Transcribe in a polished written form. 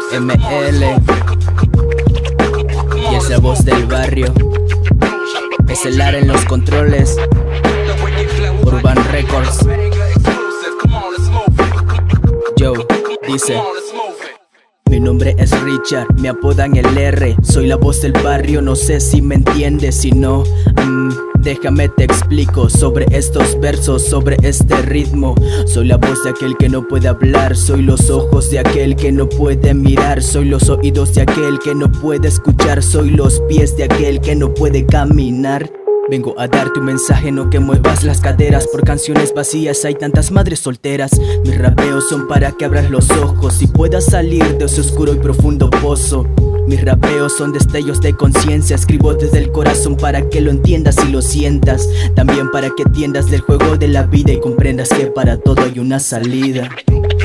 ML y es la voz del barrio. Es el AR en los controles. Urban Records. Yo, dice: mi nombre es Richard, me apodan el R. Soy la voz del barrio, no sé si me entiendes. Si no, déjame te explico sobre estos versos, sobre este ritmo. Soy la voz de aquel que no puede hablar. Soy los ojos de aquel que no puede mirar. Soy los oídos de aquel que no puede escuchar. Soy los pies de aquel que no puede caminar. Vengo a darte un mensaje, no que muevas las caderas. Por canciones vacías hay tantas madres solteras. Mis rapeos son para que abras los ojos y puedas salir de ese oscuro y profundo pozo. Mis rapeos son destellos de conciencia. Escribo desde el corazón para que lo entiendas y lo sientas. También para que entiendas del juego de la vida y comprendas que para todo hay una salida.